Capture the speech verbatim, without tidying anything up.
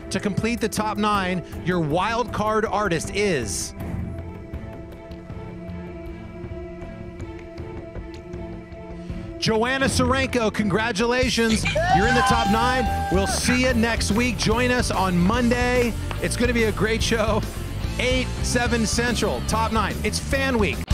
to complete the top nine. Your wild card artist is Joanna Sarenko. Congratulations. You're in the top nine. We'll see you next week. Join us on Monday. It's going to be a great show. eight, seven Central, top nine. It's fan week.